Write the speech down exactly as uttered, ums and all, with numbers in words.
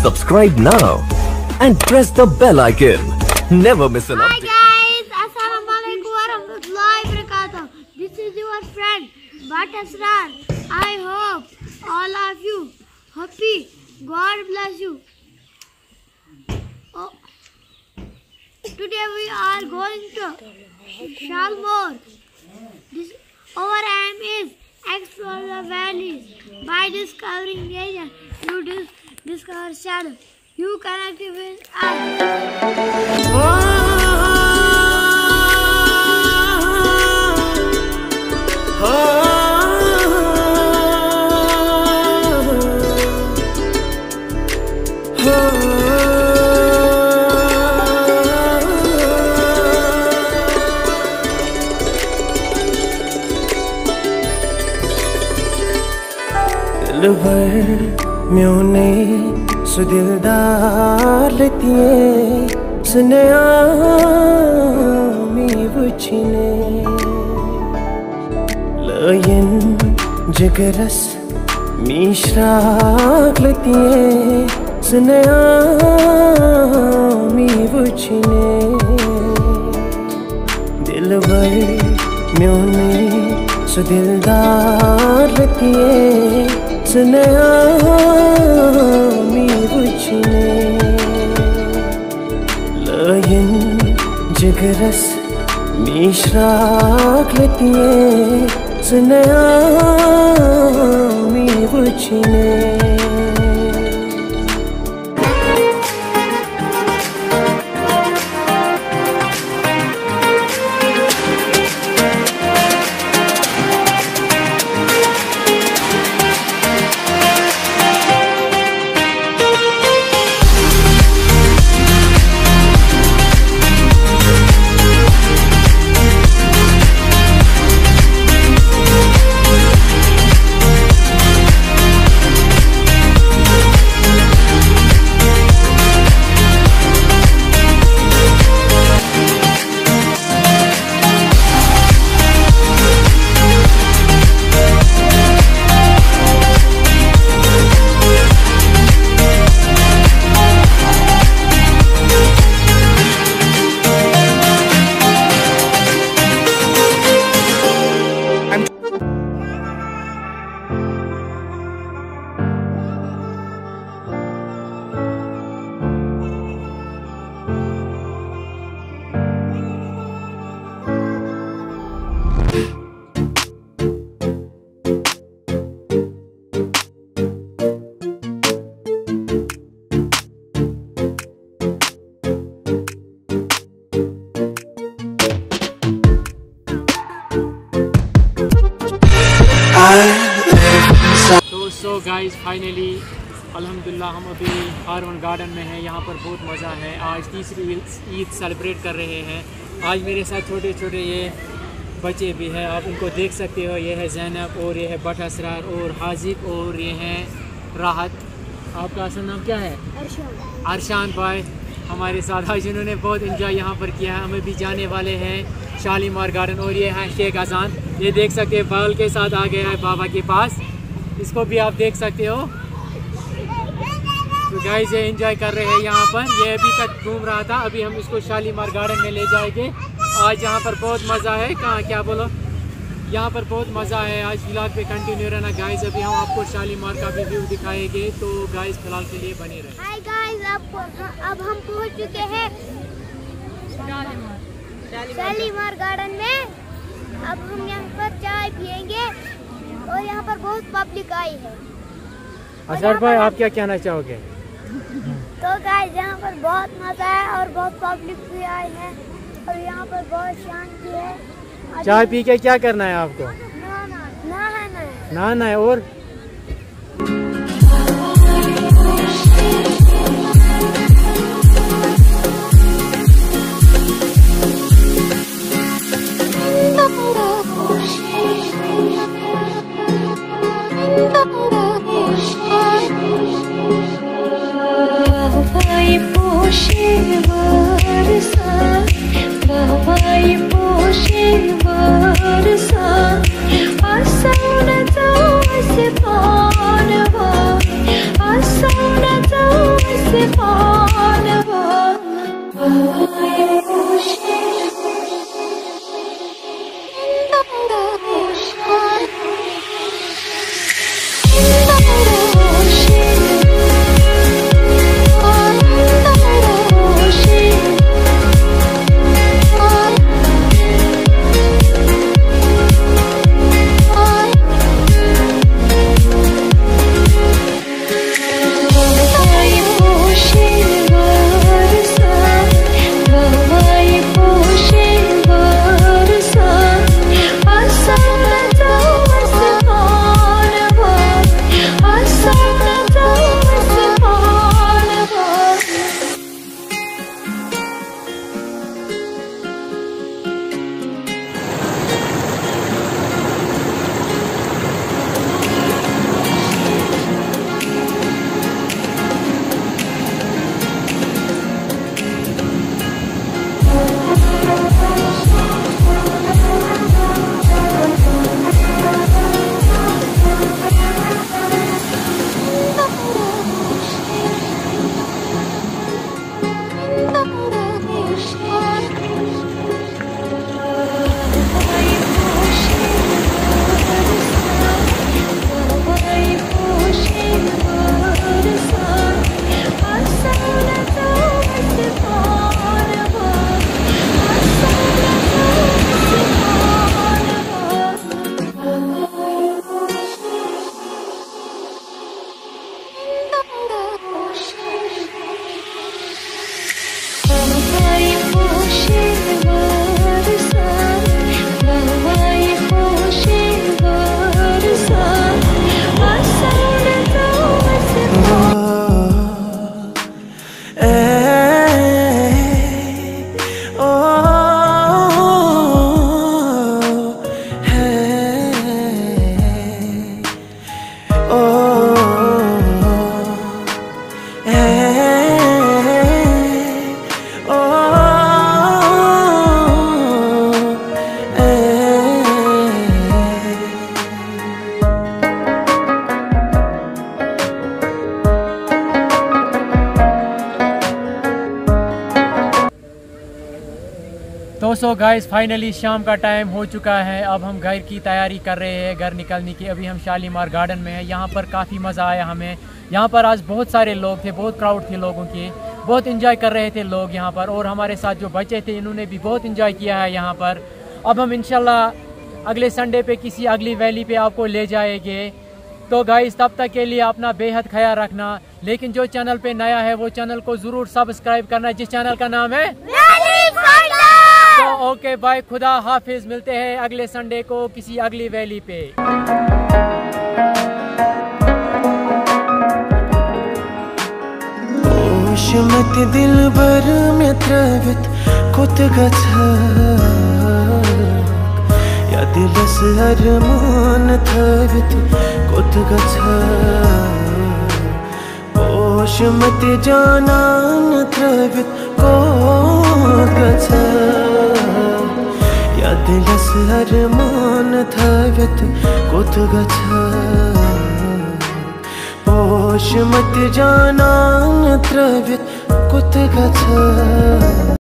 Subscribe now and press the bell icon. Never miss an update. Hi guys, Assalamualaikum warahmatullahi wabarakatuh. This is your friend Bhat Asrar. I hope all of you happy. God bless you. Oh. Today we are going to Shalmore. This, our aim is explore the valleys. By discovering nature, you dis discover shadow. You connect with us. दिल भर म्योने सुदिलदार लतिये सुनया मी बुझने lion जगरस मिश्राक लतिये सुनया मी बुझने दिल भर म्योने सुदिलदार लतिये सुनया मी बुझने लयन जगरस मिश्राक लतिये सुनया मी बुझने तो सो गाइस फाइनली अल्हम्दुलिल्लाह हम अभी हार्मन गार्डन में हैं। यहाँ पर बहुत मज़ा है। आज तीसरी ईद सेलिब्रेट कर रहे हैं। आज मेरे साथ छोटे छोटे ये बच्चे भी हैं, आप उनको देख सकते हो। ये है ज़ैनब और ये है भट असरार और हाजिक और ये है राहत। आपका असल नाम क्या है? अरशान। अरशान भाई हमारे साथ आज इन्होंने बहुत इंजॉय यहाँ पर किया है। हमें भी जाने वाले हैं शालीमार गार्डन और ये है शेख अजान। ये देख सकते हैं बाल के साथ आ गया है बाबा के पास, इसको भी आप देख सकते हो। तो गाइस ये एंजॉय कर रहे हैं यहाँ पर। ये अभी तक घूम रहा था, अभी हम इसको शालीमार गार्डन में ले जाएंगे। आज यहाँ पर बहुत मज़ा है। कहाँ क्या बोलो, यहाँ पर बहुत मज़ा है। आज व्लॉग पे कंटिन्यू रहना गाइस। अभी हम आपको शालीमार का भी व्यू दिखाएंगे, तो गाइस फिलहाल के लिए बने रहे। हाय गाइस, अब अब हम पहुँच चुके हैं शालीमार गार्डन में। अब हम यहाँ पर चाय पियेंगे और यहाँ पर बहुत पब्लिक आई है। असर भाई आप क्या कहना चाहोगे? तो गाइस यहाँ पर बहुत मजा है और बहुत पब्लिक भी आई है और यहाँ पर बहुत शांति है। चाय पी के क्या करना है आपको? नहाना नहाना है। नहाना है। और Asal nak tahu तो सो गाइस फाइनली शाम का टाइम हो चुका है। अब हम घर की तैयारी कर रहे हैं, घर निकलने की। अभी हम शालीमार गार्डन में हैं। यहाँ पर काफ़ी मज़ा आया हमें। यहाँ पर आज बहुत सारे लोग थे, बहुत क्राउड थे लोगों की, बहुत इंजॉय कर रहे थे लोग यहाँ पर। और हमारे साथ जो बच्चे थे इन्होंने भी बहुत इंजॉय किया है यहाँ पर। अब हम इंशाल्लाह अगले संडे पे किसी अगली वैली पे आपको ले जाएंगे। तो गाइस तब तक के लिए अपना बेहद ख्याल रखना। लेकिन जो चैनल पे नया है वो चैनल को ज़रूर सब्सक्राइब करना, जिस चैनल का नाम है तो ओके बाय, खुदा हाफिज। मिलते हैं अगले संडे को किसी अगली वैली पे। ओशमत दिल बर में त्रवित कुत गथ या दिलस अरमान थवित कुत गथ ओशमत जानान त्रवित को गथ या दिलस अरमान थवित कुत गथ ओशमत जानान त्रवित कुत गथ।